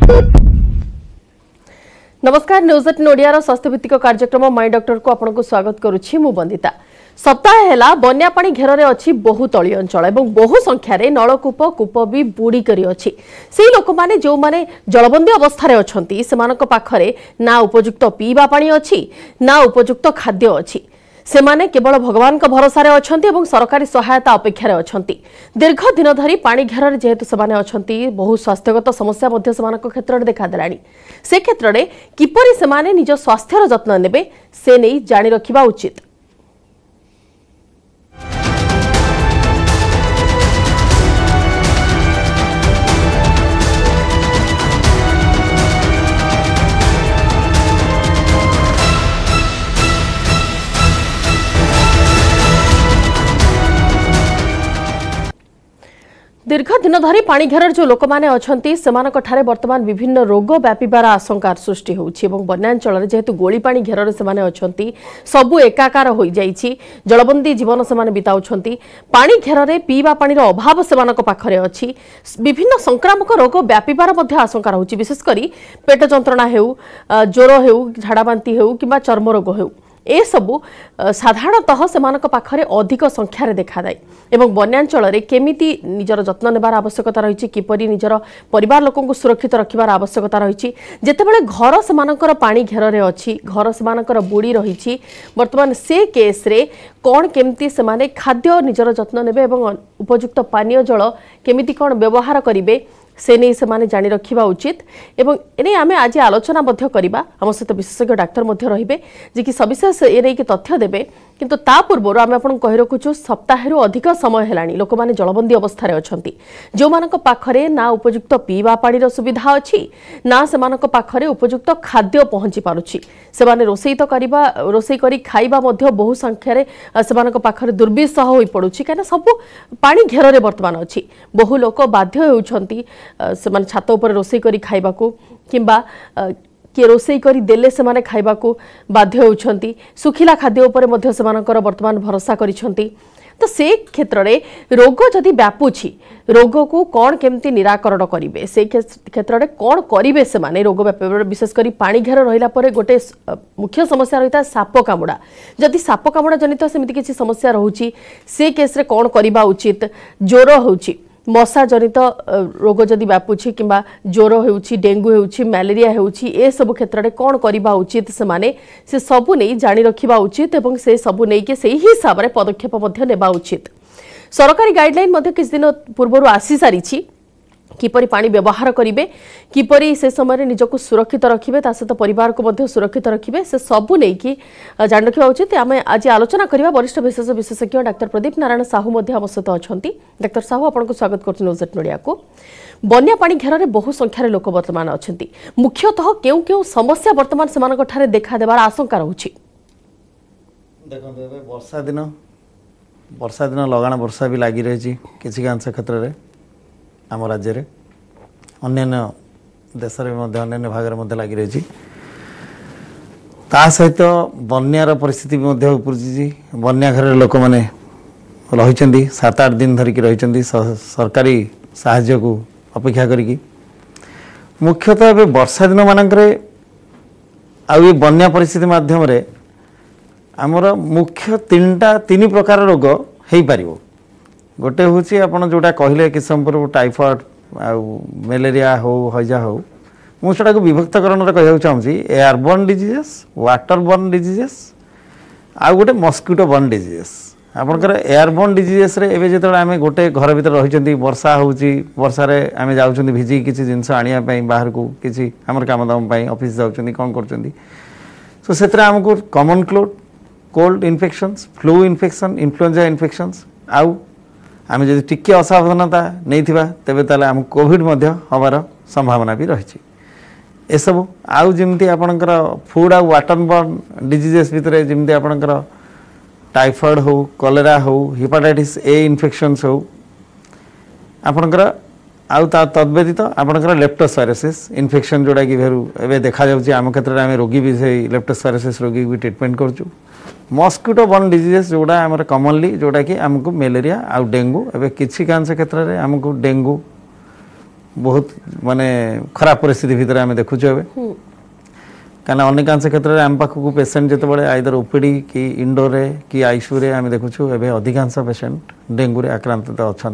नमस्कार न्यूज 18 ओडिया स्वास्थ्य भित्तिक कार्यक्रम माई डॉक्टर को आपको स्वागत करुछि मु बंदिता। सप्ताह है बन्या पानी घेर में अच्छी बहु तली अंचल और बहु संख्यार नलकूप कूप भी बुड़ी कर अच्छी से लोक मैंने जो मैंने जलबंदी अवस्था अच्छी से पाखरे ना उपयुक्त पीवा पानी अच्छी ना उपयुक्त खाद्य अच्छी से माने केवल भगवान का भरोसा रे अछंती एवं सरकारी सहायता अपेक्षा रे अछंती। दीर्घ दिन धरी पानी घेर जेहेतु सेमाने अछंती बहु स्वास्थ्यगत समस्या मध्य सेमानक क्षेत्र रे देखा देलानी। से क्षेत्र रे किपरि सेमाने निज स्वास्थ्यर जत्न नेबे से नै जानि रखिबा उचित। दीर्घ दिन धरी पानी घेर जो लोक मैंने अच्छा वर्तमान विभिन्न रोग व्यापार आशंका सृष्टि होउछि एवं बन्यांचल जेहेतु गोली पानी घेर से अच्छा सबू एकाकार हो जाइछि। जलबंदी जीवन से बिताउछंती पानी घेर में पीवा पानी अभाव से पाखरे अच्छी विभिन्न संक्रामक रोग व्यापार आशंका रहुछि विशेषकर पेट जंत्रणा हेउ ज्वर हेउ झाड़ाबांती हेउ किंबा चर्म रोग हेउ ए सबु साधारणतः सेमानक पाखरे अधिक संख्यार देखा जाए एवं बन्यांचल रे केमिति निजर जत्न नेबार आवश्यकता रही किपरि निजर परिवार लोकंकु सुरक्षित रखिबार आवश्यकता रही जेतेबेले घर सेमानकर पानी घेर रे अछि घर सेमानकर बुड़ी रही वर्तमान से केस रे कौन केमिति सेमाने खाद्य निजर जत्न नेबे एवं उपयुक्त पानीय जल केमिति कौन व्यवहार करिवे से नहीं से जानी रखिबा उचित एवं एने आमे आज आलोचना मध्य करिबा। हम सहित विशेषज्ञ डाक्टर मध्य रहिबे जे कि सविशेष एने कि तथ्य देबे किंतु ता पूर्व आमे आपन कहि रखुछु सप्ताहरु अधिक समय हेलानी लोक माने जलबंदी अवस्था रे अछंती जो मानक पाखरे ना उपयुक्त पीवा पानी रो सुविधा अछि ना से मानक पाखरे उपयुक्त खाद्य पहुंची पारुछि से माने रोसई करी खाइबा मध्य बहु संख्या रे से मानक पाखरे दुर्विसह होई पडुछि काना सब पानी घेर रे वर्तमान अछि बहु लोक बाध्य होउछंती से माने छात ऊपर रोसई करी खाइबा को किंबा किए रोसई करी देले से माने खाइबा को बाध्य होउछंती सुखिला खाद्य ऊपर मध्य से मानकर वर्तमान भरोसा करिछंती। तो से क्षेत्र रे रोग जदि व्यापुछि रोग को कौन केमती निराकरण करिवे से क्षेत्र रे कौन करिवे से माने रोग व्यापार विशेष करी पानी घेर रहिला परे गोटे मुख्य समस्या रहिता साप कामुड़ा जदि साप कामुड़ा जनित सेमिति किछि समस्या रहुछि से केस रे कौन करिबा उचित। ज्वर होउछि मशा जनित रोग जदि व्यापुछि किंबा ज्वर होउछि डेंगू होउछि मलेरिया होउछि ए सब क्षेत्र रे कौन करिबा उचित से सबु नै जानि रखिबा उचित एवं से सबु नै के सही हिसाब रे पदक्षेप मध्य नेबा उचित। सरकारी गाइडलाइन मध्य किछ दिन पूर्व आसी सारिछि किपरि पानी व्यवहार करिवे किपरि से समय निजको सुरक्षित रखिबे ता सहित परिवार को मध्य सुरक्षित रखिबे से सबु नै कि जान रखिबा उचित। आमे आज आलोचना करिबा वरिष्ठ विशेषज्ञ डाक्टर प्रदीप नारायण साहू मध्य हम सहित अछंती। डाक्टर साहू आपनको स्वागत करछु न्यूज 18 ओडिया को। बन्या पानी घेर रे बहु संख्यार लोक वर्तमान अछंती मुख्यतः केउ केउ समस्या वर्तमान सेमानक ठारे देखा देबार आशंका रहउछि। देखो एबे वर्षा दिन लगाण वर्षा भी लागि रहिछि किछि अंश क्षेत्र रे आम राज्य रे अन्य देश रे मध्य अन्य भाग रे लगी रही ता सहित बन्यार परिस्थिति भी उपजी बन्या घर लोक मैंने रही 7-8 दिन धरिकी रही सरकारी साहाय्य को अपेक्षा करी मुख्यतः ए वर्षा दिन मानक ये बन्या परिस्थिति माध्यम रे आमर मुख्य 3 प्रकार रोग हो पार गोटे हूँ आपड़ जोटा कहले कि समय टाइफॉइड मलेरिया हो हैजा हो मुझे विभक्तकरण कह चाहूँगी एयरबोर्न डिजीजेस वाटरबोर्न डिजीजेस आउ गोटे मस्किटो बोर्न डिजीजेस। आपंकर एयरबोर्न डिजीजेस रे जो आम गोटे घर भर रही वर्षा होर्षार आम जाऊँ भिजी किसी जिनस आने बाहर को किसी आम कम दाम ऑफिस जाऊँ कौन कर सो से आमको common cold infections flu infection influenza infections आउ आम जब टिके असावधानता नहीं तेबे ताले आम कोविड हबार संभावना भी रही एसबू आउ जमी आपणकर फूड आ वाटरबोर्न डिजीजेस भितर जमी आपणकर टाइफॉइड हो कलेरा हो हेपाटाइटिस ए इन्फेक्शंस हो आपणकर आउ तद्व्यतीत आपणकर लेप्टोस्पायरोसिस इन्फेक्शन जोड़ा कि एवं देखा जाउछि आम क्षेत्र में आम रोगी भी से लेप्टोस्पायरोसिस रोगी भी ट्रीटमेंट करछु। मस्किटो बोर्न डिजीजेस जोड़ा आमर कॉमनली जोड़ा कि आमको मलेरिया आउ डेंगू एवं किसी कांश क्षेत्र में आमको डेंगू बहुत माने खराब परिस्थिति भितर आम देखुँ एवं कहीं अनेकांश क्षेत्र में आम पाखक पेसेंट जो आइदर ओपीडी कि इंडोर कि आईसीयू रे आम देखुँ एवं अधिकांश पेसेंट डेंगू रे आक्रांतित अच्छा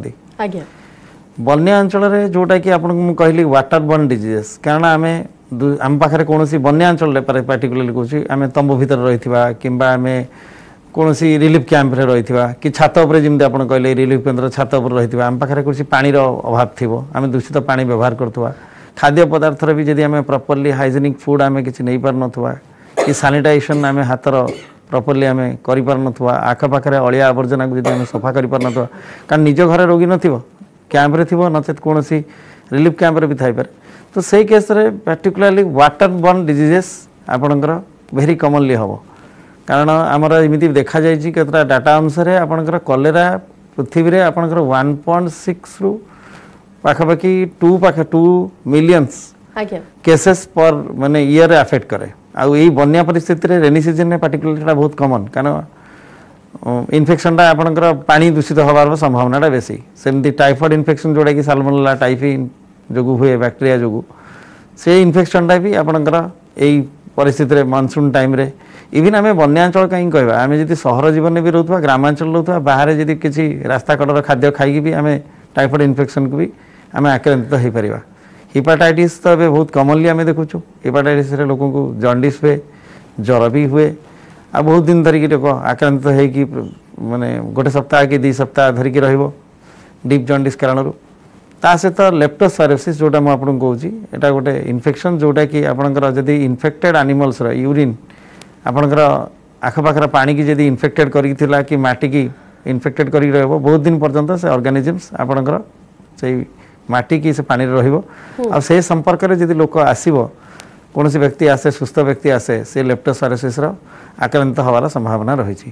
बन्या अंचल जोटा कि आपको कहली वाटर बर्न डिजीजेस कारण आम पाखे कौन बन्या अंचल पार्टिकुलरली कहूँ आम तंबू भितर रही कि आम कौन रिलीफ कैंप रे रही कि छात उपर जमी आप कहले रिलीफ केन्द्र छात उपर रही आम पाखे कौन पानीर अभाव थी आम दूषित पानी व्यवहार करुवा खाद्य पदार्थ भी जब आम प्रॉपर्ली हाइजेनिक फूड आम कि नहीं पार नथुवा कि सैनिटाइजेशन आम हाथर प्रॉपर्ली आम कर पार नथुवा आखपाखे अलिया आवर्जना को आम सफा कर पार नथुवा कारण निज घर रोगी नथिबो कैंप रे थिबो नचेत कौन रिलीफ कैंप रे भी थाई पारे तो से केस रे पार्टिकुलरली वाटर बर्न डिजीजेस आपणकर वेरी कॉमनली हम कारण आमर एमती देखा जाइए केतरा डाटा अनुसार आपणकर कलेरा पृथ्वी रे आपणकर 1.6 रु पाखापाखि 2 मिलियंस केसेस पर माने ईयर अफेक्ट करे आउ यही बन्या परिस्थिति रे रेनी सीजन में पार्टिकुलर बहुत कॉमन कारण इन्फेक्शनटा आपणकर पानी दूषित होबार संभावनाटा बेसी सेमती टाइफॉइड इन्फेक्शन जोड़ा कि साल्मोनेला टाइफी जो हुए बैक्टेरिया जो से इन्फेक्शनटा भी आपणकर यही परिस्थिति रे मानसून टाइम रे इवन आम बन्यांचल कहीं कहवा आम जी सहर जीवन में भी रोथुवा ग्रामांचल रोथुवा बाहर जदि किसी रास्ता कड़र खाद्य खाई भी आम टाइफॉइड इन्फेक्शन को भी आम आक्रांतित हो पार हिपाटाइटिस तो ये बहुत कॉमनली आम देखुँ हिपाटाइटिस लोक को जॉन्डिस हुए ज्वर भी हुए आ बहुत दिन धरिकी लोक आक्रांतित हो माने गोटे सप्ताह कि 2 सप्ताह धरिकी रहिबो डीप जॉन्डिस कारण ता सहित लेप्टोस्पायरोसिस जोटा मुझे आपको कहूँ यहाँ गोटे इन्फेक्शन जोटा कि आपंकर जदि इन्फेक्टेड एनिमल्स यूरिन आपंकर आखपाखर पानी की जदि इन्फेक्टेड करा कि माटी की इन्फेक्टेड कर बहुत दिन पर्यंत से ऑर्गेनिजम्स आपंकर से माटी की से पानी रही से संपर्क में जदि लोक आसो कौन व्यक्ति आसे सुस्थ व्यक्ति आसे से लेप्टोस्पायरोसिस आक्रांत हवार संभावना रही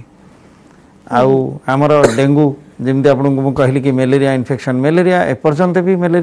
आमर डेंगू जमी आपको कहली कि मलेरिया इन्फेक्शन मलेरिया एपर्यंत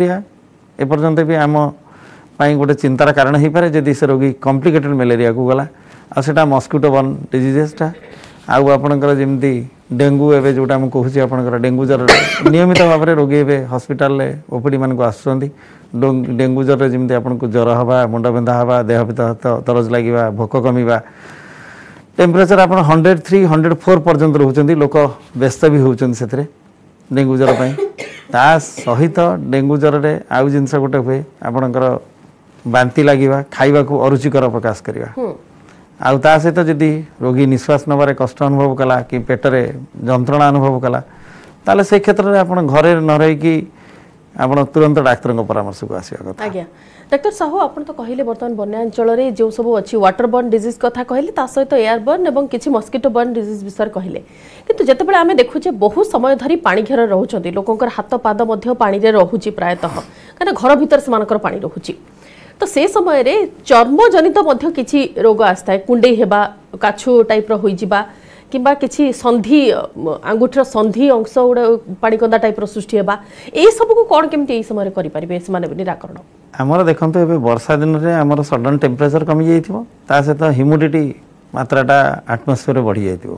भी आम गोटे चिंतार कारण हो पारे जदि से रोगी कॉम्प्लिकेटेड मलेरिया को गला आटा मस्किटो बर्न डिजीजेसटा आउ आपणकर जमी डेंगू एवं जोटा मुझे कहूँ आपंकर डेंगू ज्वर नियमित भाव में रोगी ए हस्पिटाल ओपीडी मान को आसुँच डेंगू ज्वर जमी आपको ज्वर हवा मुंड बिंधा हवा देह भितर तरज लगे भोक कमिवा टेम्परेचर आप 103 104 पर्यंत रोचंती लोक व्यस्त भी होती से डेंगू ज्वर ता सहित डेंगू ज्वर में आउ जिनस गोटे हुए आपणकर बांती लगे खाइबा को अरुचिकर प्रकाश करवा आउ ता सहित जदि रोगी निश्वास नबार कष्ट अनुभव कला कि पेटरे जंत्रणा अनुभव कला ताले से क्षेत्र में आप घरे न रही आप तुरंत डाक्तर परामर्श को आसवा कथा आज्ञा डाक्टर साहू आप तो कहले बर्तमान बन्यांचल जो सब अच्छी वाटर बर्न डिजीज कथा कहले ता सहित एयर बर्न और किसी मस्किटो बर्न डिजीज विषय कहले किंतु जेतेबेले आमे देखुचे बहुत समय धरी पानी घेर रहउछंती लोकंकर हाथ पाद मध्य पानी रे रहउची प्रायतः कारण घर भीतर सेमानकर पानी रहउची तो से समय रे चर्म जनित मध्य किछि रोग आस्था कुंडे हेबा काछु टाइप रो होई जिबा किंबा किछि संधि आंगुठर संधि अंश उडा पानीकंदा टाइप रो सृष्टि हेबा ए सब को कोन केमति ए समय रे करि परिबे से माने निराकरण आमर देखंतु एबे वर्षा दिन रे आमर सडन टेम्परेचर कमी जाइथिबो ता सहित ह्यूमिडिटी मात्राटा एटमॉस्फेयर रे बढ़ी जाइथिबो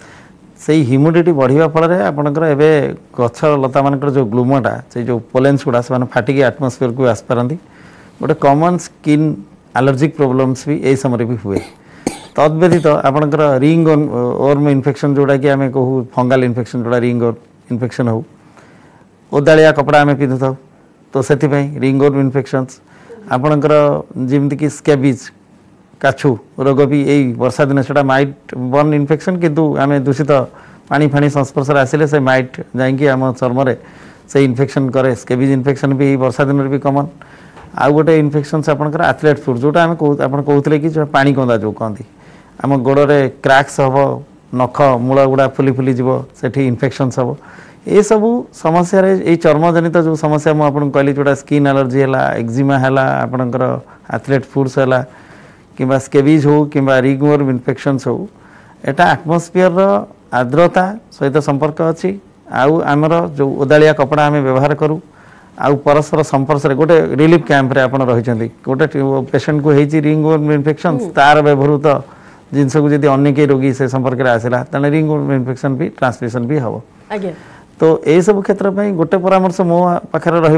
से ह्यूमिडिटी बढ़िया फल आपंकर एवं गछ लता मानकर जो ग्लूमटा से जो पोलेन्स गुड़ा से फाटिकी एटमॉस्फेयर को आसपारती गोटे कॉमन स्किन एलर्जिक प्रॉब्लम्स भी यही समय भी हुए तद व्यतीत आपंकर रिंग ओर्म इन्फेक्शन जोड़ा कि आम कहूँ फंगाल इन्फेक्शन जोड़ा रिंग इन्फेक्शन हो ओदाड़िया कपड़ा आम पिंधु था तो से रिंग ओर्म इन्फेक्शंस आपंकर जमीक स्कैबिज काछु रोग भी यही वर्षा दिन से माइट बर्न इन्फेक्शन किंतु आम दूषित पानी फाणी संस्पर्श आसिले से माइट जाकि आम चर्म से इन्फेक्शन करे स्कैबिज इन्फेक्शन भी वर्षा दिन भी कमन आउ गोटे इन्फेक्शन से आपंकर एथलेट फुट जोटा आम कहते कि जो पानी कंदा जो कहती आम गोड़े क्रैक्स हम नख मूल गुड़ा फुली फुली जीव से इन्फेक्शंस हम ये सबू समस्या ये चर्म जनित जो समस्या मुझे कहली जोटा स्किन एलर्जी है एक्जिमा है आपंकर एथलेट फुट्स है कि स्केबिज हो कि रिंगवर्म इन्फेक्शंस हो एटा एटमॉस्फेयर आर्द्रता सहित संपर्क अच्छी आउ आमर जो ओदाड़िया कपड़ा आम व्यवहार करूँ आउ परस्पर संपर्श गोटे रिलीफ कैंप रे आपण रही गोटे पेशेंट को होती रिंगवर्म इन्फेक्शन तार व्यवहृत जिनस को जब अन्य कई रोगी से संपर्क में आसला तेना रिंगवर्म इन्फेक्शन भी ट्रांसमिशन भी हम तो यही सब क्षेत्र में गोटे परामर्श मो पाखे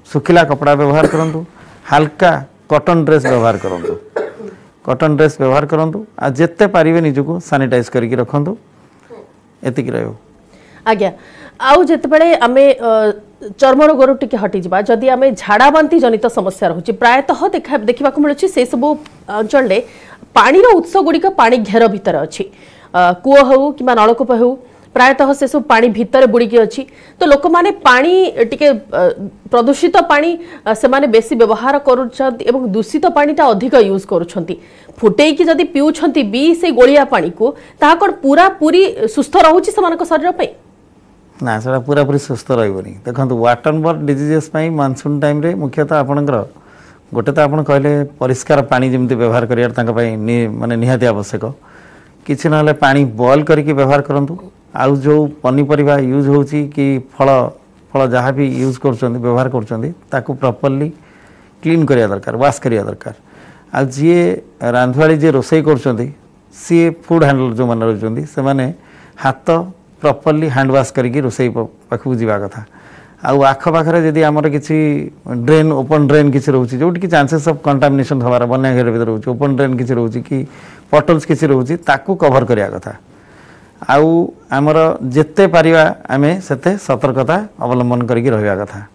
सुखिला कपड़ा व्यवहार करूँ, हल्का कॉटन ड्रेस व्यवहार करूँ, कॉटन ड्रेस व्यवहार करूँ, आ जिते पारे निजको सानिटाइज करके रखु, एतिक रहो। आज्ञा आउ जितेबाला आम चर्म रोगर टी हटि जा जदि आम झाड़ा बांती जनित समस्या रोचे प्रायतः देखा मिलूँ से सब अंचल पानीर उत्स गुड़िक पानी घेर भितर अच्छी कूह हो कि नलकूप हो प्रायतः से सब पानी भितर बुड़िकी अच्छी तो लोक मैंने पानी टिके प्रदूषित पानी से माने बेसी व्यवहार कर दूषित पानीटा अधिक यूज करुँच फुटेकी जदि पीउछंती भी से गोलिया पानी को ताहा कोन पूरा पूरी सुस्थ रहउची समानक शरीर पे ना सेटा पूरा पूरी सुस्थ रहबनी। देखंतु वाटर बॉर्न डिजीजेस पई मानसून टाइम रे मुख्यतः आपनकर गोटे तो आपन कहले परिष्कार पानी जेमती व्यवहार करियार तांका पई माने निहाती आवश्यक किछि नले पानी बॉयल करके व्यवहार करंतु आउ जो पनीपरिबा यूज होची कि फल फल जहाँ भी यूज करछंती व्यवहार करछंती ताकू प्रॉपर्ली क्लीन करिया दरकार वाश करिया दरकार आ जी रांधवाड़ी जे रोसई करछंती सी फूड हैंडलर जो माने रहछंती से माने हाथ प्रॉपर्ली हैंड वाश करके रोसई पाखु जीवा कथा आउ आख पाखरे जदि आमर किछि ड्रेन ओपन ड्रेन किछि रहउची जोट कि चांसेस ऑफ कंटामिनेशन हवार बन्या घर भीतर रहउची ओपन ड्रेन किछि रहउची कि पटल्स किछि रहउची ताकू कवर करिया कथा आउ आमर जेते पारिबा आमे सेते सतर्कता अवलंबन करके रहिया कथा।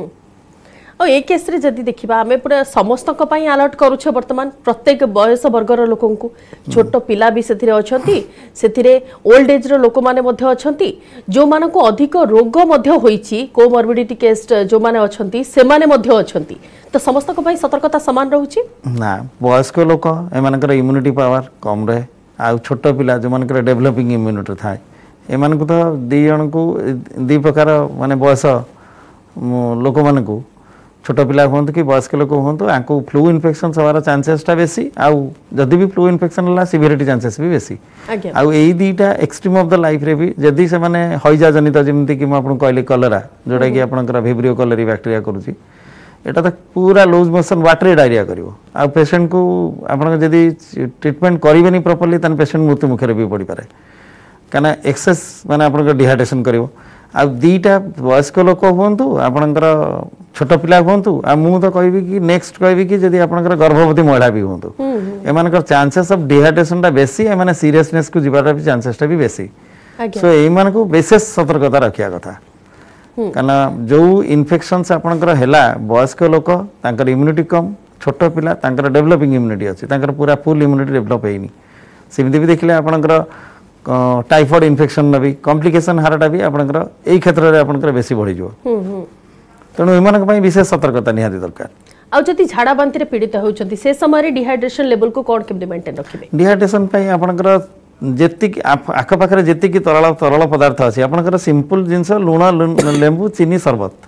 और ये केस रे जदि देखिबा आमे पूरा समस्त को पई अलर्ट करूछ वर्तमान प्रत्येक बयस वर्गर लोकन को छोट पिला भी सेथिरे अछंती सेथिरे ओल्ड एज रो लोक माने मध्ये अछंती जो माने को अधिक रोग मध्ये होईची कोमॉर्बिडिटी केस जो माने अछंती से माने मध्ये अछंती तो समस्त को पई सतर्कता समान रहउची ना वयस्क लोक ए मानकर इम्यूनिटी पावर कम रहे आ छोट पिला जो मानकर डेवलपिंग इम्यूनिटी थाए ए मान को तो दी जन को दी प्रकार माने बयस लोक मान को छोट पिला हूँ कि वयस्क लोक हूँ आपको फ्लू इन्फेक्शन हमारा चांसेसटा बेसी आउ जदि भी फ्लू इन्फेक्शन है सिवियरिटी चांसेस भी बेसी आउ यही दुईटा एक्सट्रीम ऑफ द लाइफ रे भी जदि से माने हईजा जनित जमी कि मुझे कहली कलेरा जोटा कि आपंकर भिब्रियो कलेरी बैक्टेरिया करुच्ची एटा तो पूरा लूज मोशन वाटर डायरिया करिवो आ पेशेंट को आपन जदि ट्रीटमेंट करिवेनी प्रॉपर्ली तन पेशेंट मृत्यु मुखरे भी पड़ी पारे काना एक्सेस माने आपन डिहाइड्रेशन करिवो आ दीटा वयस्क लोक हूँ आपणकर छोट पिला हूँ आ मु तो कहबी कि नेक्स्ट कहबी कि जदि आपणकर गर्भवती महिला भी हूँ एमानकर चांसेस ऑफ डिहाइड्रेशन टा बेसी एमाने सीरियसनेस को जीवाटा भी चांसेस भी बेसी सो एमान को विशेष सतर्कता रखिया कथा काना जो इन्फेक्शंस आपणकर हैला वयस्क लोक तांकर इम्यूनिटी कम छोट पिला तांकर डेवलपिंग इम्यूनिटी अछि तांकर पूरा फुल इम्यूनिटी डेवलप हेनी सेमती भी देखले आपणकर टाइफॉइड इन्फेक्शन भी कॉम्प्लिकेशन हारटा भी आपणकर एई क्षेत्र रे आपणकर बेसी बढ़ी जो तेणु एमान पई विशेष सतर्कता निहाती दरकार। आ जति झाड़ा बांती रे पीड़ित होउचंती से समय डिहाइड्रेशन लेवल को कोन केमते मेंटेन रखिबे डिहाइड्रेशन पई आपणकर जेतिक आख पाखरे जेतिक तरल पदार्थ अछि आपणकर सिंपल जिंस लूण लेंबू चीनी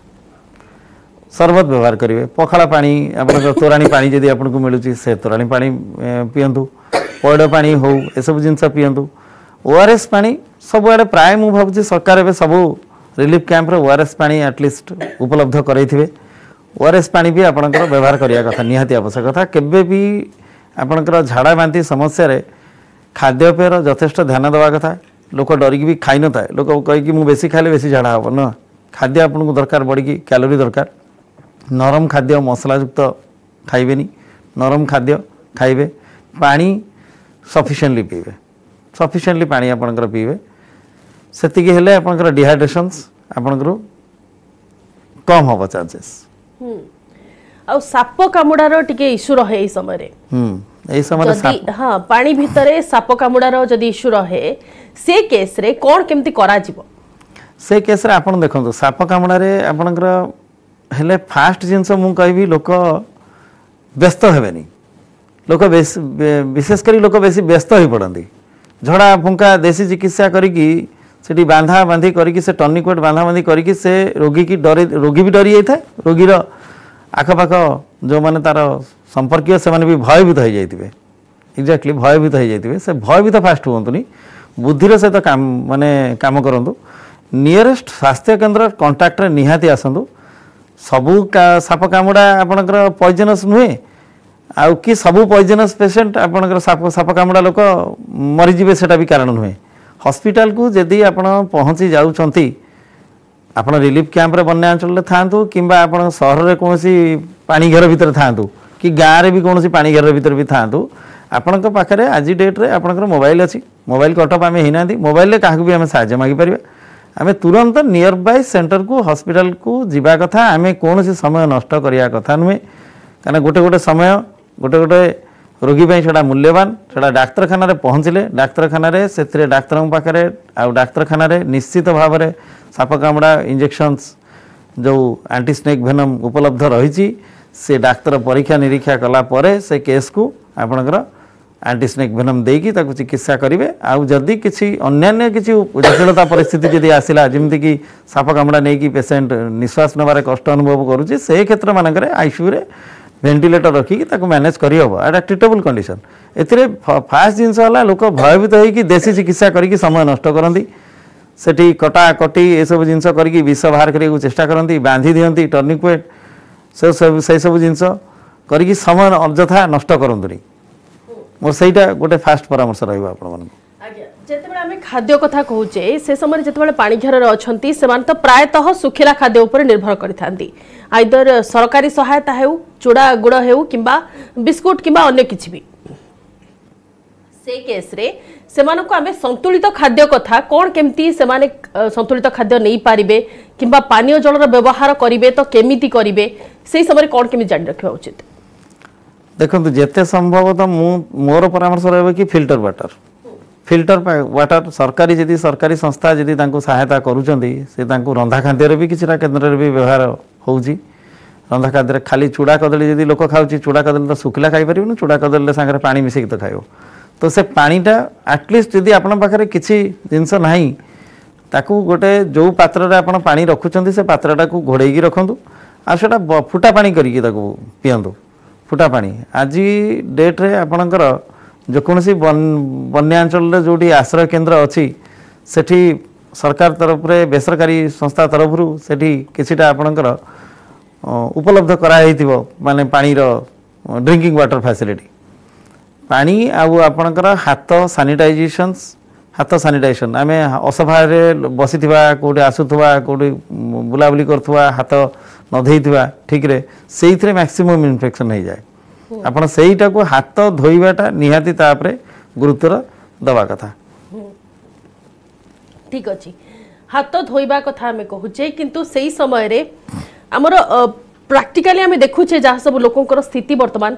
शरबत व्यवहार करिवे पखाला पानी आपणकर तोराणी पानी जदि आपनको मिलुची से तोराणी पानी पियंतु पौड़ पानी हो ए सब जिंस पियंतु ओआरएस पानी सब आड़े प्राय मु भाबुची सरकार एबे सब रिलीफ कैंप रे ओआरएस पानी एटलिस्ट उपलब्ध करैथिबे ओआरएस पानी भी आपणकर व्यवहार करिया कथा निहाती आवश्यक कथा केबे भी आपणकर झाड़ा बांती समस्या रे खाद्यपेयर यथेष्ट ध्यान देवा कथा लोक डरिक भी खाई न थाए लोक कहि मु बेसी खाइले बेसी झाड़ा हम न खाद्य आपनको दरकार बड़ी कैलोरी दरकार नरम खाद्य मसलायुक्त खाइबेनी नरम खाद्य खाइबे पानी सफिशिएंटली पीबे सफिशिएंटली पानी आपणकर पीबे सेतिकी हेले आपणकर डिहाइड्रेशंस आपणकर कम होबो चांसेस आ साप कामुडार टिके इशू रहे ए समय रे ए समय साप हां पानी भितरे साप कामुडार जदी इशू रहे से केस रे कोन केमती करा जिवो से केस रे आपण देखंतु साप कामुडा रे आपणकर हेले फास्ट जिंस मु कहबी लोक व्यस्त हेबेनी लोक विशेष करी लोक बेसी व्यस्त हो पड़ती झड़ा फुंका देसी चिकित्सा करिकी सेठी बांधा बांधी करिकी से टर्निकोट बांधा बांधी करिकी से रोगी की डरे रोगी भी डरी जाए रोगीर आखपाख जो माने तार संपर्कीय से माने भी भयभीत हो जाइए एक्जाक्टली भयभीत हो जाइए से भयभीत फास्ट हुंतुनी बुद्धिर सहित काम माने काम करंतु नियरेस्ट स्वास्थ्य केन्द्र कांटेक्ट रे निहाती आसंतु सबू साप कामुड़ा आपणकर पॉइजनस नुहे आउ कि सबू पॉइजनस पेशेंट आपणकर साप कामुड़ा लोक मरीजे सेटा भी कारण नुहे हॉस्पिटल को जदि आपण पहुँची जाउछंती ଆପଣ ରିଲିଫ୍ କ୍ୟାମ୍ପରେ ବନ୍ୟା ଅଞ୍ଚଳରେ ଥାଆନ୍ତୁ କିମ୍ବା ଆପଣ ସହରରେ କୌଣସି ପାଣି ଘେର ଭିତରେ ଥାଆନ୍ତୁ କି ଗାଁରେ ବି କୌଣସି ପାଣି ଘେର ଭିତରେ ବି ଥାଆନ୍ତୁ, ଆପଣଙ୍କ ପାଖରେ ଆଜି ଡେଟ୍ରେ ଆପଣଙ୍କର ମୋବାଇଲ୍ ଅଛି। ମୋବାଇଲ୍ କଟଅଫ୍ ଆମେ ହେଇନାହାନ୍ତି, ମୋବାଇଲ୍ରେ କାହାକୁ ବି ଆମେ ସାହାଯ୍ୟ ମାଗିପାରିବା। ଆମେ ତୁରନ୍ତ ନିୟର ବାଇ ସେଣ୍ଟରକୁ ହସ୍ପିଟାଲକୁ ଯିବା କଥା। ଆମେ କୌଣସି ସମୟ ନଷ୍ଟ କରିବା କଥା ନୁହେଁ, କାରଣ ଗୋଟେ ସମୟ ଗୋଟେ ରୋଗୀ ପାଇଁ ସେଟା ମୂଲ୍ୟବାନ। ସେଟା ଡାକ୍ତରଖାନାରେ ପହଞ୍ଚିଲେ ଡାକ୍ତରଖାନାରେ ସେଥିରେ ଡାକ୍ତରଙ୍କ ପାଖରେ ଆଉ ଡାକ୍ତରଖାନାରେ ନିଶ୍ଚିତ ଭାବରେ ସାପ କାମୁଡ଼ା ଇଞ୍ଜେକ୍ସନ୍ସ ଯେଉଁ ଆଣ୍ଟିସ୍ନେକ୍ ଭେନମ୍ ଉପଲବ୍ଧ ରହିଛି, ସେ ଡାକ୍ତର ପରୀକ୍ଷା ନିରୀକ୍ଷା କଲା ପରେ ସେ କେସ୍କୁ ଆପଣଙ୍କର ଆଣ୍ଟିସ୍ନେକ୍ ଭେନମ୍ ଦେଇକି ତାକୁ ଚିକିତ୍ସା କରିବେ। ଆଉ ଯଦି କିଛି ଅନ୍ୟାନ୍ୟ କିଛି ଜଟିଳତା ପରିସ୍ଥିତି ଯଦି ଆସିଲା, ଯେମିତିକି ସାପ କାମୁଡ଼ା ନେଇକି ପେସେଣ୍ଟ ନିଶ୍ୱାସ ନେବାରେ କଷ୍ଟ ଅନୁଭବ କରୁଛି, ସେ କ୍ଷେତ୍ର ମାନଙ୍କରେ ଆଇସିୟୁରେ ଭେଣ୍ଟିଲେଟର ରଖିକି ତାକୁ ମ୍ୟାନେଜ୍ କରିହେବ। ଏଇଟା ଟ୍ରିଟେବୁଲ୍ କଣ୍ଡିସନ୍। ଏଥିରେ ଫାଷ୍ଟ ଜିନିଷ ହେଲା ଲୋକ ଭୟଭୀତ ହୋଇକି ଦେଶୀ ଚିକିତ୍ସା କରିକି ସମୟ ନଷ୍ଟ କରନ୍ତି। ସେଠି କଟାକଟି ଏସବୁ ଜିନିଷ କରିକି ବିଷ ବାହାର କରିବାକୁ ଚେଷ୍ଟା କରନ୍ତି, ବାନ୍ଧି ଦିଅନ୍ତି ଟର୍ନିକ୍ୱେଟ୍, ସେସବୁ ଜିନିଷ କରିକି ସମୟ ଅଯଥା ନଷ୍ଟ କରନ୍ତୁନି। ମୋର ସେଇଟା ଗୋଟେ ଫାଷ୍ଟ ପରାମର୍ଶ ରହିବ ଆପଣମାନଙ୍କୁ। ଯେତେବେଳେ ଆମେ ଖାଦ୍ୟ କଥା କହୁଛେ, ସେ ସମୟରେ ଯେତେବେଳେ ପାଣି ଘେରରେ ଅଛନ୍ତି ସେମାନେ ତ ପ୍ରାୟତଃ ଶୁଖିଲା ଖାଦ୍ୟ ଉପରେ ନିର୍ଭର କରିଥାନ୍ତି। ଆଇଦର ସରକାରୀ ସହାୟତା ହେଉ, ଚୁଡ଼ା ଗୁଡ଼ ହେଉ କିମ୍ବା ବିସ୍କୁଟ କିମ୍ବା ଅନ୍ୟ କିଛି ବି। ସେ କେସ୍ରେ ସେମାନଙ୍କୁ ଆମେ ସନ୍ତୁଳିତ ଖାଦ୍ୟ କଥା କ'ଣ କେମିତି ସେମାନେ ସନ୍ତୁଳିତ ଖାଦ୍ୟ ନେଇପାରିବେ କିମ୍ବା ପାନୀୟ ଜଳର ବ୍ୟବହାର କରିବେ ତ କେମିତି କରିବେ, ସେହି ସମୟରେ କ'ଣ କେମିତି ଜାଣି ରଖିବା ଉଚିତ? ଦେଖନ୍ତୁ, ଯେତେ ସମ୍ଭବତଃ ମୋର ପରାମର୍ଶ ରହିବ କି ଫିଲ୍ଟର ୱାଟର ସରକାରୀ ସଂସ୍ଥା ଯଦି ତାଙ୍କୁ ସହାୟତା କରୁଛନ୍ତି, ସେ ତାଙ୍କୁ ରନ୍ଧା ଖାଦ୍ୟରେ ବି କିଛିଟା କେନ୍ଦ୍ରରେ ବି ବ୍ୟବହାର ହେଉଛି। ରନ୍ଧା ଖାଦ୍ୟରେ ଖାଲି ଚୁଡ଼ା କଦଳୀ ଯଦି ଲୋକ ଖାଉଛି, ଚୁଡ଼ା କଦଳୀ ତ ଶୁଖିଲା ଖାଇପାରିବନି, ଚୁଡ଼ା କଦଳୀରେ ସାଙ୍ଗରେ ପାଣି ମିଶେଇକି ତ ଖାଇବ। ତ ସେ ପାଣିଟା ଆଟଲିଷ୍ଟ ଯଦି ଆପଣଙ୍କ ପାଖରେ କିଛି ଜିନିଷ ନାହିଁ, ତାକୁ ଗୋଟେ ଯେଉଁ ପାତ୍ରରେ ଆପଣ ପାଣି ରଖୁଛନ୍ତି ସେ ପାତ୍ରଟାକୁ ଘୋଡ଼େଇକି ରଖନ୍ତୁ, ଆଉ ସେଇଟା ଫୁଟା ପାଣି କରିକି ତାକୁ ପିଅନ୍ତୁ। ଫୁଟା ପାଣି ଆଜି ଡେଟ୍ରେ ଆପଣଙ୍କର ଯେକୌଣସି ବନ୍ୟାଞ୍ଚଳରେ ଯେଉଁଠି ଆଶ୍ରୟ କେନ୍ଦ୍ର ଅଛି, ସେଠି ସରକାର ତରଫରେ ବେସରକାରୀ ସଂସ୍ଥା ତରଫରୁ ସେଠି କିଛିଟା ଆପଣଙ୍କର ଉପଲବ୍ଧ କରାଯାଇଥିବ, ମାନେ ପାଣିର ଡ୍ରିଙ୍କିଂ ୱାଟର ଫ୍ୟାସିଲିଟି। ପାଣି ଆଉ ଆପଣଙ୍କର ହାତ ସାନିଟାଇଜେସନ୍, ଆମେ ଅସଫାରେ ବସିଥିବା, କେଉଁଠି ଆସୁଥିବା, କେଉଁଠି ବୁଲାବୁଲି କରୁଥିବା, ହାତ ନ ଧୋଇଥିବା ଠିକ୍ରେ, ସେଇଥିରେ ମ୍ୟାକ୍ସିମମ୍ ଇନଫେକ୍ସନ୍ ହେଇଯାଏ। ଆପଣ ସେଇଟାକୁ ହାତ ଧୋଇବାଟା ନିହାତି ତାପରେ ଗୁରୁତ୍ୱର ଦେବା କଥା। ଠିକ୍ ଅଛି, ହାତ ଧୋଇବା କଥା ଆମେ କହୁଛେ, କିନ୍ତୁ ସେଇ ସମୟରେ ଆମର ପ୍ରାକ୍ଟିକାଲି ଆମେ ଦେଖୁଛେ ଯାହା ସବୁ ଲୋକଙ୍କର ସ୍ଥିତି ବର୍ତ୍ତମାନ,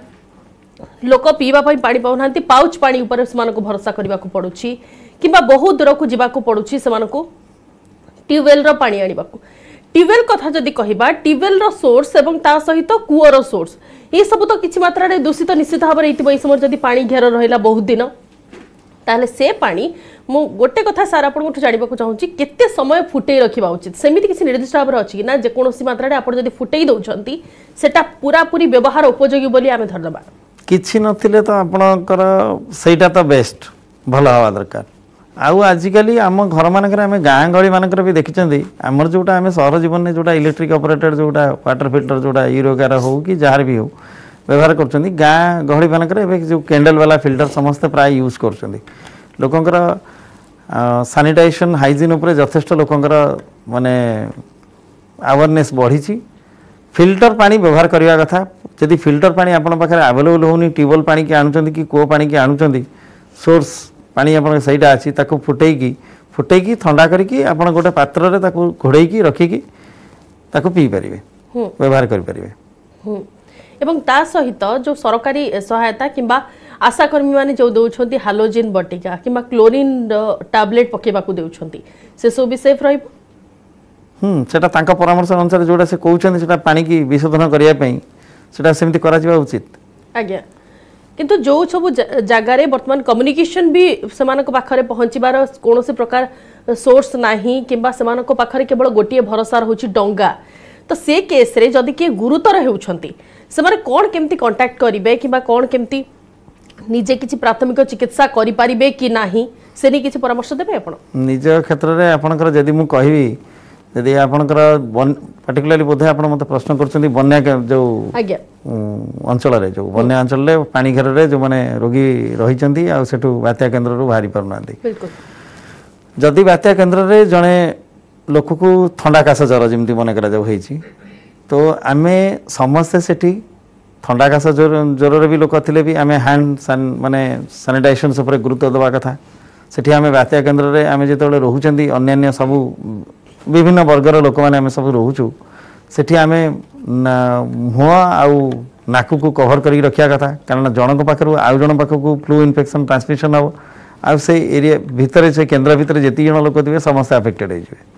ଲୋକ ପିଇବା ପାଇଁ ପାଣି ପାଉନାହାନ୍ତି, ପାଉଚ୍ ପାଣି ଉପରେ ସେମାନଙ୍କୁ ଭରସା କରିବାକୁ ପଡୁଛି କିମ୍ବା ବହୁତ ଦୂରକୁ ଯିବାକୁ ପଡୁଛି ସେମାନଙ୍କୁ ଟ୍ୟୁବୱେଲ୍ର ପାଣି ଆଣିବାକୁ। ଟ୍ୟୁବୱେଲ୍ କଥା ଯଦି କହିବା, ଟ୍ୟୁବୱେଲ୍ର ସୋର୍ସ ଏବଂ ତା ସହିତ କୂଅର ସୋର୍ସ ଏସବୁ ତ କିଛି ମାତ୍ରାରେ ଦୂଷିତ ନିଶ୍ଚିତ ଭାବରେ ହେଇଥିବ। ଏଇ ସମୟରେ ଯଦି ପାଣି ଘେର ରହିଲା ବହୁତ ଦିନ, ତାହେଲେ ସେ ପାଣି ମୁଁ ଗୋଟେ କଥା ସାର୍ ଆପଣଙ୍କଠୁ ଜାଣିବାକୁ ଚାହୁଁଛି, କେତେ ସମୟ ଫୁଟେଇ ରଖିବା ଉଚିତ? ସେମିତି କିଛି ନିର୍ଦ୍ଦିଷ୍ଟ ଭାବରେ ଅଛି କି ନା ଯେକୌଣସି ମାତ୍ରାରେ ଆପଣ ଯଦି ଫୁଟେଇ ଦେଉଛନ୍ତି ସେଟା ପୁରାପୁରି ବ୍ୟବହାର ଉପଯୋଗୀ ବୋଲି ଆମେ ଧରିଦେବା? କିଛି ନଥିଲେ ତ ଆପଣଙ୍କର ସେଇଟା ତ ବେଷ୍ଟ, ଭଲ ହେବା ଦରକାର। ଆଉ ଆଜିକାଲି ଆମ ଘରମାନଙ୍କରେ ଆମେ ଗାଁ ଗହଳିମାନଙ୍କରେ ବି ଦେଖିଛନ୍ତି, ଆମର ଯେଉଁଟା ଆମେ ସହର ଜୀବନରେ ଯେଉଁଟା ଇଲେକ୍ଟ୍ରିକ୍ ଅପରେଟେଡ୍ ଯେଉଁଟା ୱାଟର ଫିଲ୍ଟର ଯେଉଁଟା ୟୁରୋଗାର ହେଉ କି ଯାହାର ବି ହେଉ ବ୍ୟବହାର କରୁଛନ୍ତି, ଗାଁ ଗହଳିମାନଙ୍କରେ ଏବେ ଯେଉଁ କ୍ୟାଣ୍ଡେଲ୍ ବାଲା ଫିଲ୍ଟର ସମସ୍ତେ ପ୍ରାୟ ୟୁଜ୍ କରୁଛନ୍ତି। ଲୋକଙ୍କର ସାନିଟାଇଜେସନ୍ ହାଇଜିନ୍ ଉପରେ ଯଥେଷ୍ଟ ଲୋକଙ୍କର ମାନେ ଆୱାରନେସ୍ ବଢ଼ିଛି। ଫିଲ୍ଟର ପାଣି ବ୍ୟବହାର କରିବା କଥା। ଯଦି ଫିଲ୍ଟର ପାଣି ଆପଣଙ୍କ ପାଖରେ ଆଭେଲେବୁଲ୍ ହେଉନି, ଟ୍ୟୁବୱେଲ୍ ପାଣିକି ଆଣୁଛନ୍ତି କି କୂଅ ପାଣିକି ଆଣୁଛନ୍ତି, ସୋର୍ସ ପାଣି ଆପଣଙ୍କ ସେଇଟା ଅଛି, ତାକୁ ଫୁଟେଇକି ଥଣ୍ଡା କରିକି ଆପଣ ଗୋଟେ ପାତ୍ରରେ ତାକୁ ଘୋଡ଼େଇକି ରଖିକି ତାକୁ ପିଇପାରିବେ, ବ୍ୟବହାର କରିପାରିବେ। ଏବଂ ତା ସହିତ ଯେଉଁ ସରକାରୀ ସହାୟତା କିମ୍ବା ଆଶାକର୍ମୀ ମାନେ ଯେଉଁ ଦେଉଛନ୍ତି ହାଲୋଜିନ୍ ବଟିକା କିମ୍ବା କ୍ଲୋରିନ୍ ଟାବଲେଟ୍ ପକାଇବାକୁ ଦେଉଛନ୍ତି, ସେସବୁ ବି ସେଫ୍ ରହିବ? ସେଟା ତାଙ୍କ ପରାମର୍ଶ ଅନୁସାରେ ଯେଉଁଟା ସେ କହୁଛନ୍ତି ସେଟା ପାଣିକି ବିଶୋଧନ କରିବା ପାଇଁ ସେଟା ସେମିତି କରାଯିବା ଉଚିତ। ଆଜ୍ଞା, କିନ୍ତୁ ଯେଉଁ ସବୁ ଜାଗାରେ ବର୍ତ୍ତମାନ କମ୍ୟୁନିକେସନ୍ ବି ସେମାନଙ୍କ ପାଖରେ ପହଞ୍ଚିବାର କୌଣସି ପ୍ରକାର ସୋର୍ସ ନାହିଁ କିମ୍ବା ସେମାନଙ୍କ ପାଖରେ କେବଳ ଗୋଟିଏ ଭରସା ରହୁଛି ଡଙ୍ଗା, ତ ସେ କେସ୍ରେ ଯଦି କିଏ ଗୁରୁତର ହେଉଛନ୍ତି ସେମାନେ କ'ଣ କେମିତି କଣ୍ଟାକ୍ଟ କରିବେ କିମ୍ବା କ'ଣ କେମିତି ନିଜେ କିଛି ପ୍ରାଥମିକ ଚିକିତ୍ସା କରିପାରିବେ କି ନାହିଁ, ସେ ନେଇ କିଛି ପରାମର୍ଶ ଦେବେ ଆପଣ? ନିଜ କ୍ଷେତ୍ରରେ ଆପଣଙ୍କର ଯଦି ମୁଁ କହିବି, ଯଦି ଆପଣଙ୍କର ପାର୍ଟିକୁଲାରଲି ବୋଧେ ଆପଣ ମୋତେ ପ୍ରଶ୍ନ କରୁଛନ୍ତି ବନ୍ୟା ଯେଉଁ ଅଞ୍ଚଳରେ, ଯେଉଁ ବନ୍ୟା ଅଞ୍ଚଳରେ ପାଣି ଘେରରେ ଯେଉଁମାନେ ରୋଗୀ ରହିଛନ୍ତି ଆଉ ସେଠୁ ବାତ୍ୟା କେନ୍ଦ୍ରରୁ ବାହାରି ପାରୁନାହାନ୍ତି, ଯଦି ବାତ୍ୟା କେନ୍ଦ୍ରରେ ଜଣେ लोक को थंडा काश ज्वर जमी मन करा तो आम समस्ते सेठी थंडा काश ज्वर भी लोक थे भी आम हैंड माने सानिटाइजेशन उपर गुरुत्व देवा कथा सेठी आम बात्या केन्द्र में आम जो रोच अन्य सबू विभिन्न वर्गर लोक मैंने आम सब रोचु सेठी आम मुह आउ नाक को कभर कर रखा कथा कारण जनक पाखु आउ जन पाखक फ्लू इन्फेक्शन ट्रांसमिशन हम आ से एरिया भितर से केन्द्र भितर जी जन लोक थे समस्त अफेक्टेड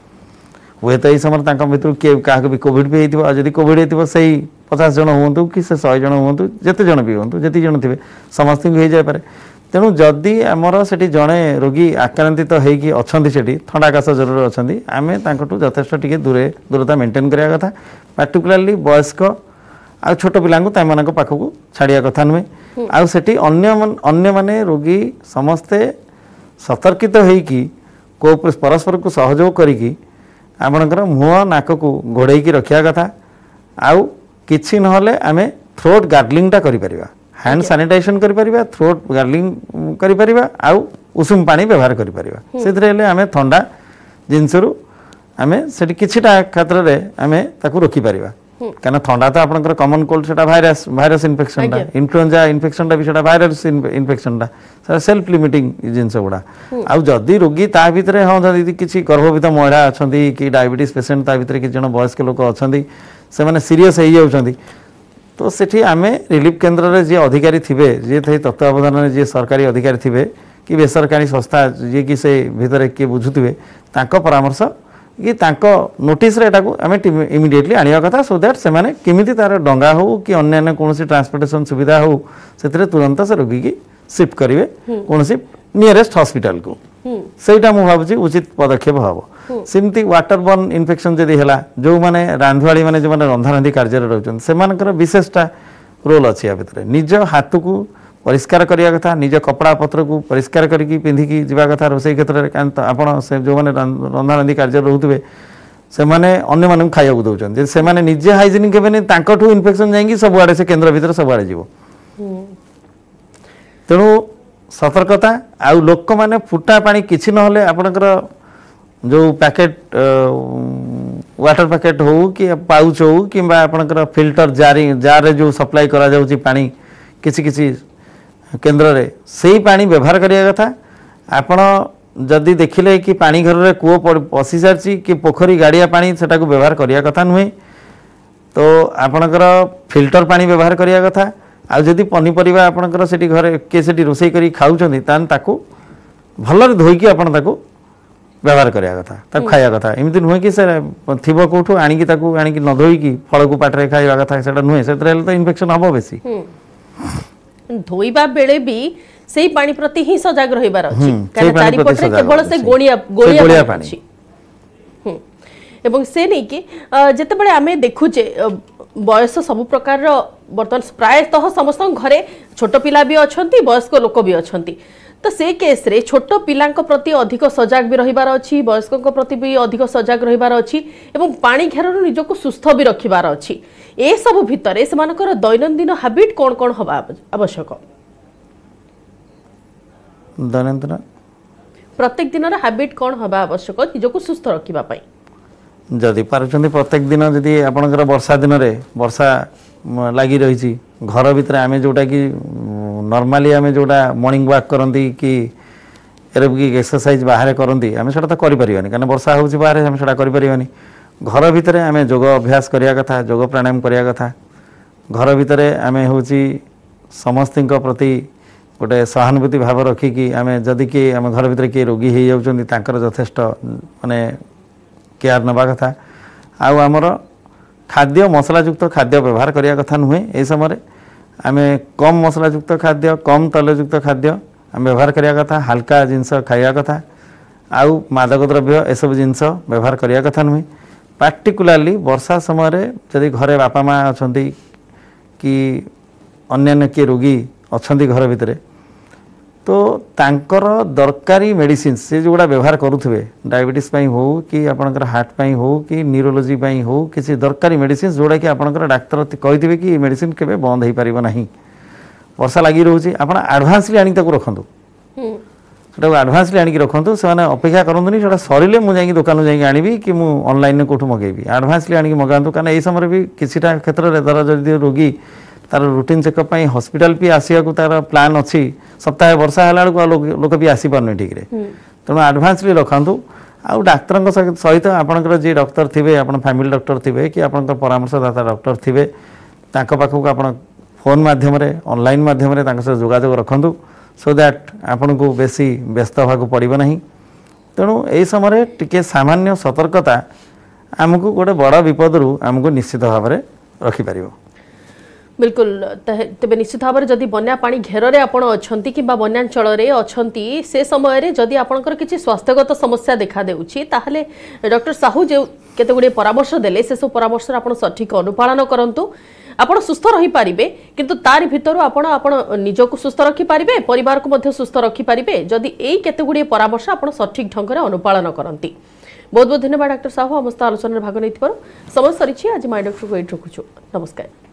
हुए तो यही समय भर किए क्या भी कोविड भी होती जब कोविड हो से 50 जन हूँ कि से 100 जन हूँ जिते जन भी हूँ जी जन थे समस्त हो जाए तेणु जदि आमर से जड़े रोगी आक्रांतित होगी अच्छा से थंडा काश ज्वर अच्छा आम यथेष टे दूरता मेंटेन करवा कथा पार्टिकुलाली वयस्क आ छोट पिला पाखक छाड़िया कथा नुहे आठी अन्य माने रोगी समस्ते सतर्कित होइकी को परस्पर को सहयोग करिकी आपणकर मुह नाक को घोड़े रखा कथा आउ किछि नहले आमे थ्रोट गार्गलिंग टा करि परिबा हैंड सैनिटाइजेशन करि परिबा थ्रोट गार्गलिंग करि परिबा आउ उषुम पानी व्यवहार करि परिबा सेथरे हेले आमे ठंडा जिनसरु आमे सेठी किछिटा क्षेत्र रे आमे ताकू रोकी परिबा कारण ठंडा तो आपनकर कॉमन कोल्ड सेटा वायरस इन्फेक्शन टा इन्फ्लुएंजा इन्फेक्शन टा भी सेटा वायरस इन्फेक्शन टा सेटा सेल्फ लिमिटिंग जिनस गुड़ा आउ जदि रोगी ता भितरे हां जदि किछि गर्भवती महिला अछंती कि डायबिटीज पेशेंट ता भितरे किछि जन वयस्क लोक अछंती से माने सीरियस हो जाउछंती तो सेठी आमे रिलीफ केन्द्र रे जे अधिकारी थिबे जे थे तत्वावधान रे जे सरकारी अधिकारी थिबे कि बेसरकारी संस्था जे कि से भितरे के बुझुथिबे तांको परामर्श कि तांको नोटिस रे एटाको आमे इमिडिएटली आनिया कथा सो दैट से माने किमिति तार डंगा हो कि अन्य कोनोसी ट्रांसपोर्टेशन सुविधा हो सेतरे तुरंत से रोगी की शिफ्ट करिवे कोनोसी नियरेस्ट हॉस्पिटल को सेटा मु भाबुची उचित पदक्षेप हबो सिमती वाटर बर्न इन्फेक्शन जदि हैला जो माने रांधवाड़ी माने जो माने रंधारंधी कार्य रे रहउछन सेमानकर विशेषता रोल अछि आ भितरे निज हाथ को परिष्कार करिया कथा निज कपड़ा पत्र को परिष्कार करके पिंधिकी जीवा कथा रोसई क्षेत्र में आपण से जो माने रंधारंधी कार्य रहउतबे से माने अन्य माने खाया को दउछन जे से माने निजे हाइजीनिक हेबे ने तांकठू इन्फेक्शन जाईकी सब आड़े से केंद्र भीतर सब आड़े जीवो तेणु सतर्कता आ लोक माने फुटा पानी किछि नहले आपनकर जो पैकेट वाटर पैकेट हो कि पाउच हो कि आपनकर फिल्टर जार जो सप्लाई करा जाउची पानी किछि किछि केन्द्र रे सेही पानी व्यवहार करिया कथा आपण जदि देखिले कि पानी घर रे कूओ पसी सारची कि पोखरी गाड़िया पानी सेटा को व्यवहार करिया कथा नुहे तो आपणकर फिल्टर पानी व्यवहार करिया कथा आ जदि पनीपरिबा आपणकर सेठी घरे के सेठी रोसई करी खाउछनी तान ताकू भलरे धोइकी आपण ताकू व्यवहार करिया कथा ताकू खाया कथा एमिति नुहे कि से थिबो कोठू आनिकी ताकू आनिकी न धोइकी फळ को पाटरे खाइबा कथा सेटा नुहे सेतरे तो इन्फेक्शन हबो बेसी धोइबा बेले भी सेही पानी प्रति ही सजग रहिबार अछि कारण चारि पटरे केवल से गोलिया पानी अछि एवं से नै कि जते बळे आमे देखुचे बयस सब प्रकार बर्तन प्रायतः समस्त घरे छोट पिला भी अछंती वयस्क लोक भी अछंती तो से केस रे छोट पिलांक प्रति अधिक सजग भी रहिबार अछि वयस्कक प्रति भी अधिक सजग रहिबार अछि एवं पानी घेरर निजको सुस्थ भी रखिबार अछि ए सब भितरे समानकर दैनंदिन हैबिट कोन कोन हबा आवश्यक दैनंदिन प्रत्येक दिन हैबिट कोन हबा आवश्यक निजको सुस्थ रखिबा पई जदि पारुचंदी प्रत्येक दिन जदि आपनकर वर्षा दिन रे वर्षा लागी रही घर भितर आमे जोटा कि नॉर्मली आमे जोटा मॉर्निंग वॉक करंती कि एरोबिक एक्सरसाइज बाहर करंती आमे सेटा तो करि परिबानी कारण वर्षा होउची बाहर आमे सेटा करि परिबानी घर भितर आमे योग अभ्यास करिया कथा योग प्राणायाम करिया कथा घर भितर आमे होउची समस्तिंक प्रति गोटे सहानुभूति भाव रखिकी आमे जदि कि आमे घर भितर के रोगी हो जाउछंती तांकर यथेष्ट माने केयर नबा कथा आउ आमर खाद्य मसलायुक्त खाद्य व्यवहार करिया कथा नुहे ए समय आमे कम मसलायुक्त खाद्य कम तैलयुक्त खाद्य आम व्यवहार करिया कथा हल्का जिनस खाइया कथा आउ मादक द्रव्य ए सब जिनस व्यवहार करिया कथा नुहे पार्टिकुलाली वर्षा समय जदि घरे बापा माँ अछंती कि अन्य किए रोगी अछंती घर भितरे तो तांकर दरकारी मेडिसिन से जोड़ा व्यवहार करुथे डायबिटीज पाई हो कि आपनकर हार्ट पाई हो कि न्यूरोलॉजी पाई हो किसी दरकारी मेडिसिन जोड़ा कि आपनकर डाक्टर कहिथिबे कि मेडिसिन केबे बंद हो पारिबो नाही वर्षा लागि रहउची आपण एडवांसली आनी ताको रखंतु सेटा आडभान्सली आनिक रखु से अपेक्षा करतुनि से सरिले मुझे दुकान जाइए आनबी कि मुझे ऑनलाइन कौटू मगेबी आडभान्सली आनिक मगातु कारण यही समय भी किसीटा क्षेत्र में धर जदि रोगी तार रुटीन चेकअप हॉस्पिटल भी आसिया तार प्लान अच्छी सप्ताह वर्षा है लोक भी आसीपारे ठीक है तेणु आडभान्सली रखु आउ डाक्तर सहित आपंकर जी डॉक्टर थे आप फैमिली डॉक्टर थे कि आप परामर्शदाता डॉक्टर थे पाखक आप फोन मध्यम ऑनलाइन मध्यम जोगाजोग रखु सो दैट आपन को बेसी व्यस्त होगा पड़ो ना तेणु यही समय टिके सामान्य सतर्कता आमको गोटे बड़ विपदरू आमको निश्चित भाव में रखिपर बिल्कुल तेबे निश्चित भाव में जदि बन्या पानी घेर आपण अछंती कि बन्यांचल अछंती से समय जदि आपनकर किछि स्वास्थ्यगत समस्या देखा देउछि ताहले डॉक्टर साहू जे केते गुडे परामर्श देले से सब परामर्श आपण सठिक अनुपालन करंतु आपण सुस्थ रही पारिबे किंतु तारि भितर आपण निजको सुस्थ रखि पारिबे परिवार को मध्ये सुस्थ रखि पारिबे जदि एई केते गुडे परामर्श आपण सठिक ढंग रे अनुपालन करंती। बहुत बहुत धन्यवाद डॉक्टर साहू समस्त आलोचना भाग नै समय सरिछि आज माय डॉक्टर को एट रखुछु नमस्कार।